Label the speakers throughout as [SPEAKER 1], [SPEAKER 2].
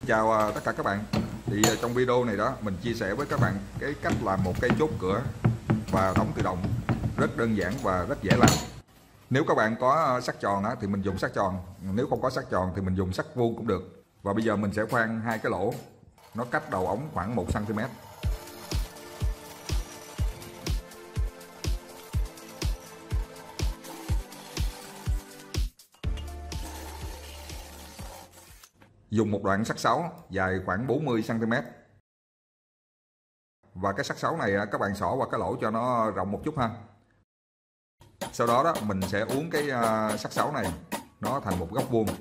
[SPEAKER 1] Chào tất cả các bạn. Thì trong video này đó mình chia sẻ với các bạn cái cách làm một cây chốt cửa và đóng tự động rất đơn giản và rất dễ làm. Nếu các bạn có sắt tròn á, thì mình dùng sắt tròn, nếu không có sắt tròn thì mình dùng sắt vuông cũng được. Và bây giờ mình sẽ khoan hai cái lỗ, nó cách đầu ống khoảng 1 cm. Dùng một đoạn sắt 6 dài khoảng 40 cm. Và cái sắt 6 này các bạn xỏ vào cái lỗ cho nó rộng một chút ha. Sau đó mình sẽ uốn cái sắt 6 này nó thành một góc vuông.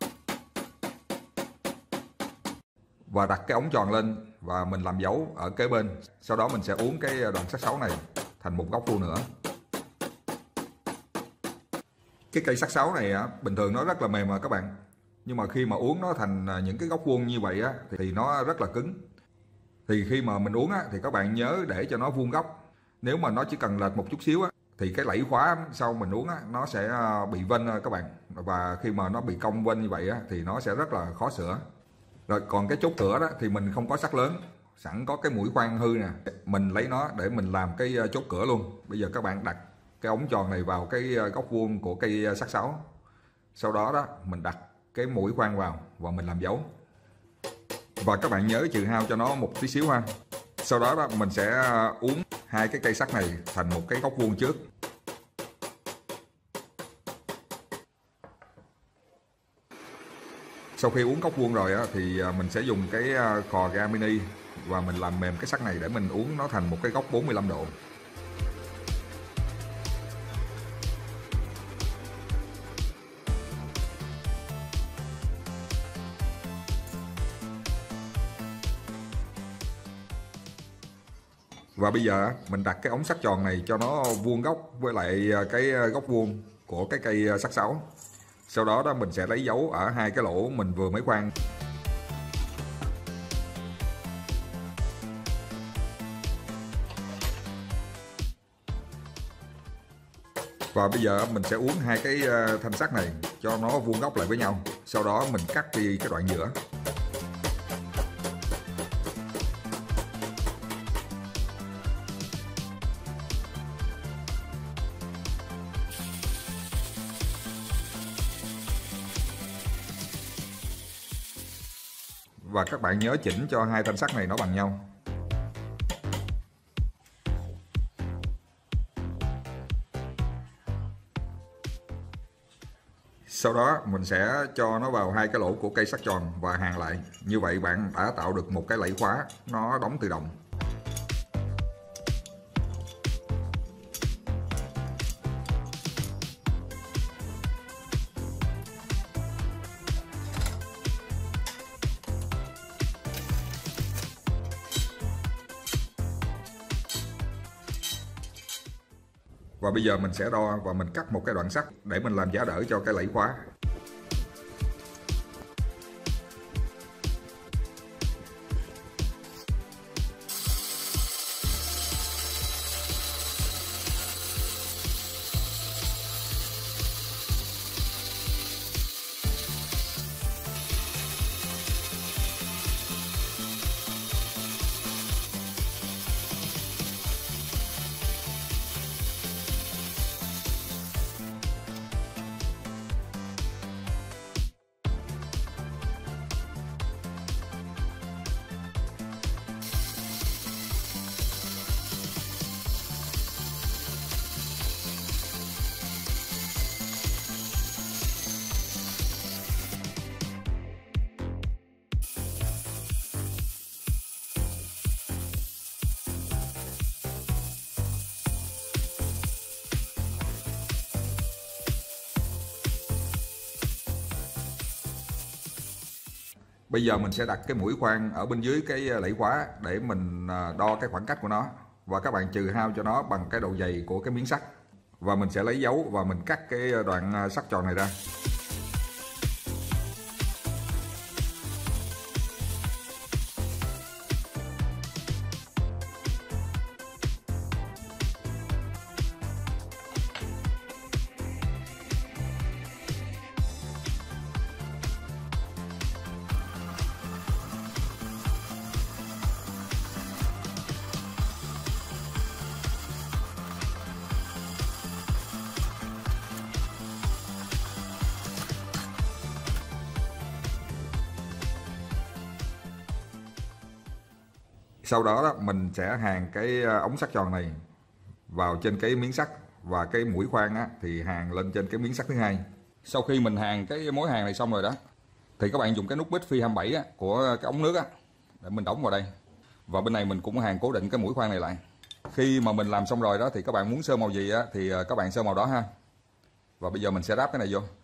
[SPEAKER 1] Và đặt cái ống tròn lên và mình làm dấu ở kế bên. Sau đó mình sẽ uốn cái đoạn sắt 6 này thành một góc vuông nữa. Cái cây sắt 6 này bình thường nó rất là mềm mà các bạn. Nhưng mà khi mà uốn nó thành những cái góc vuông như vậy thì nó rất là cứng. Thì khi mà mình uốn thì các bạn nhớ để cho nó vuông góc. Nếu mà nó chỉ cần lệch một chút xíu thì cái lẫy khóa sau mình uốn nó sẽ bị vênh các bạn. Và khi mà nó bị cong vênh như vậy thì nó sẽ rất là khó sửa. Rồi còn cái chốt cửa thì mình không có sắt lớn, sẵn có cái mũi khoan hư nè, mình lấy nó để mình làm cái chốt cửa luôn. Bây giờ các bạn đặt cái ống tròn này vào cái góc vuông của cây sắt 6. Sau đó mình đặt cái mũi khoan vào và mình làm dấu. Và các bạn nhớ trừ hao cho nó một tí xíu ha. Sau đó mình sẽ uốn hai cái cây sắt này thành một cái góc vuông trước. Sau khi uốn góc vuông rồi thì mình sẽ dùng cái khò ga mini và mình làm mềm cái sắt này để mình uốn nó thành một cái góc 45 độ. Và bây giờ mình đặt cái ống sắt tròn này cho nó vuông góc với lại cái góc vuông của cái cây sắt 6. Sau đó mình sẽ lấy dấu ở hai cái lỗ mình vừa mới khoan. Và bây giờ mình sẽ uốn hai cái thanh sắt này cho nó vuông góc lại với nhau. Sau đó mình cắt đi cái đoạn giữa. Và các bạn nhớ chỉnh cho hai thanh sắt này nó bằng nhau. Sau đó mình sẽ cho nó vào hai cái lỗ của cây sắt tròn và hàn lại. Như vậy bạn đã tạo được một cái lẫy khóa nó đóng tự động. Và bây giờ mình sẽ đo và mình cắt một cái đoạn sắt để mình làm giá đỡ cho cái lẫy khóa. Bây giờ mình sẽ đặt cái mũi khoan ở bên dưới cái lẫy khóa để mình đo cái khoảng cách của nó. Và các bạn trừ hao cho nó bằng cái độ dày của cái miếng sắt. Và mình sẽ lấy dấu và mình cắt cái đoạn sắt tròn này ra. Sau đó, mình sẽ hàn cái ống sắt tròn này vào trên cái miếng sắt, và cái mũi khoan thì hàn lên trên cái miếng sắt thứ hai. Sau khi mình hàn cái mối hàn này xong rồi đó, thì các bạn dùng cái nút bít phi 27 của cái ống nước để mình đóng vào đây. Và bên này mình cũng hàn cố định cái mũi khoan này lại. Khi mà mình làm xong rồi đó thì các bạn muốn sơn màu gì thì các bạn sơn màu đó ha. Và bây giờ mình sẽ ráp cái này vô.